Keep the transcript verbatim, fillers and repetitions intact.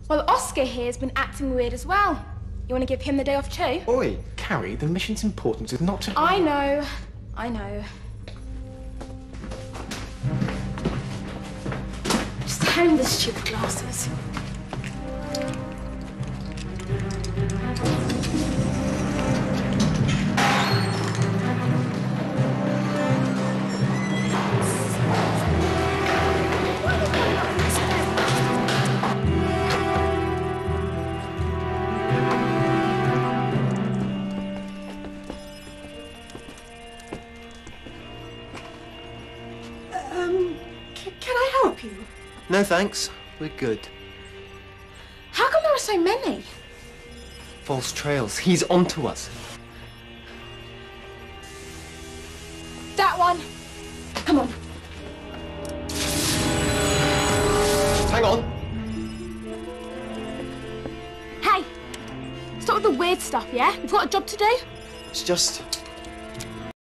Well, Oscar here's been acting weird as well. You want to give him the day off too? Oi, Carrie, the mission's importance is not to... I know, I know. Just hand me the stupid glasses. No, thanks. We're good. How come there are so many? False trails. He's onto us. That one. Come on. Hang on. Hey, stop with the weird stuff, yeah? We've got a job to do. It's just...